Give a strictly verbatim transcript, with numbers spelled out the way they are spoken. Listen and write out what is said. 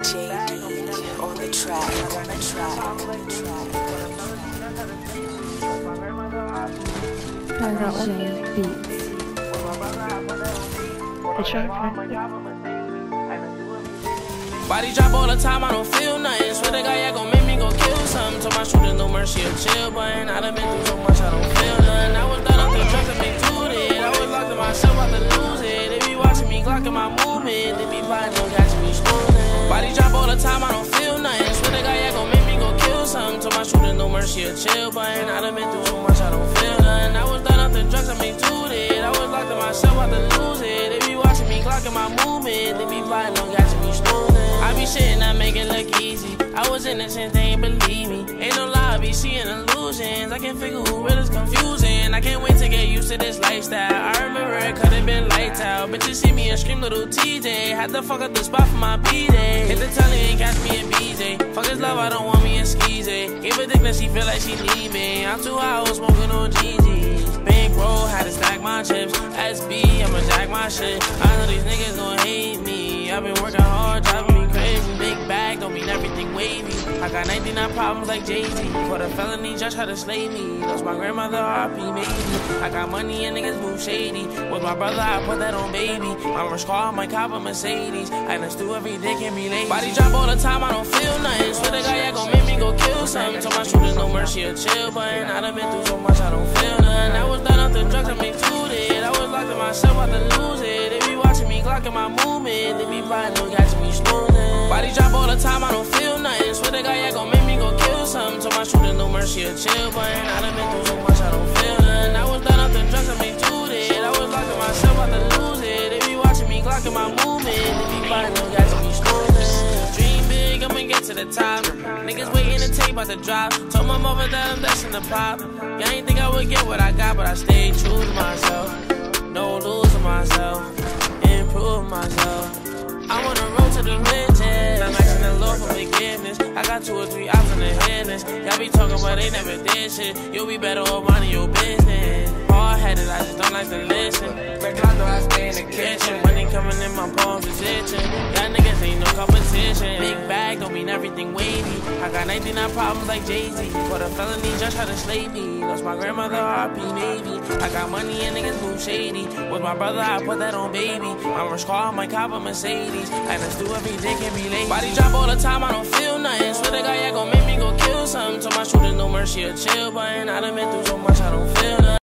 Tjay on the track, on the track, on the track. Tjay beats. The track. Body drop all the time, I don't feel nothing. Swear to God, yeah, gon' make me go kill something. Told my shooter no mercy or chill button. I done been through so much, I don't feel nothing. I was done off the drugs and been tooted. I was locked in myself, about to lose it. They be watching me, glocking my movement. They be plotting, don't catch me snoozing. Body drop all the time, I don't feel nothing. Swear to God, yeah, gon' make me go kill something. Told my shooter no mercy or chill button. I done been through so much, I don't feel nothing. I was done off the drugs and been tooted. I was locked in myself, about to lose it. They be watching me, glocking my movement. They be plotting, don't catch me snoozing. I be shitting, I make it look easy. I was innocent, they ain't believe me. Ain't no lie, I be seeing illusions. I can't figure who real is confusing. I can't wait to get used to this lifestyle. I remember it could've been lights out. Bitches see me and scream little T J. Had to fuck up the spot for my B-Day. Hit the telly and catch me in B J. Fuck his love, I don't want me in Skeezy. Gave a dick that she feel like she need me. I'm too high, I was smoking on G Gs. Bankroll, had to stack my chips. S B, I'ma jack my shit. I know these niggas gon' hate me. I've been working hard, driving me crazy. Big bag, don't mean everything wavy. I got ninety-nine problems like Jay-Z. For the felony, judge tried to slay me. Lost my grandmother, R P maybe. I got money and niggas move shady. With my brother, I put that on baby. My rush car, my cop a Mercedes. I done stew every day, can be lazy. Body drop all the time, I don't feel nothing. Swear to God, yeah, gon' make me go kill something. Told my shooters no mercy or chill button. I done been through so much, I don't feel nothing. I was done off the drugs, I made tooted. I was locked in myself, about to lose it. They be watching me, glocking my movement. They be plotting, don't catch me snoozing. Body drop all the time, I don't feel nothing. Swear to God, yeah, gon' make me go kill something. Told my shooter no mercy or chill button. I done been through so much, I don't feel nothing. I was done off the drugs, I made tooted. I was locked in myself, about to lose it. They be watching me, glocking my movement. They be plotting, don't catch me snoozing. Dream big, I'ma get to the top. Niggas waiting to take about the drop. Told my mother that I'm destined to pop. Yeah, I ain't think I would get what I got, but I stayed true to myself. No losing myself, improve myself. I wanna roll to the riches. I'm asking the Lord for forgiveness. I got two or three options in headless. Y'all be talking, but they never did shit. You'll be better off minding your business. Hard-headed, I just don't like to listen. But I know I stay in the kitchen. Money coming in my palms is itching. Y'all niggas ain't no competition. Big bag don't mean everything wavy. I got ninety-nine problems like Jay-Z. For the felony, just try to slay me. Lost my grandmother, R P maybe. I got money and niggas move shady. With my brother, I put that on baby. My rush car, my cop a Mercedes. I done stew every day, can be lazy. Body drop all the time, I don't feel nothing. Swear to God, yeah, gon' make me go kill something. Told my shooter no mercy or chill button. I done been through so much, I don't feel nothing.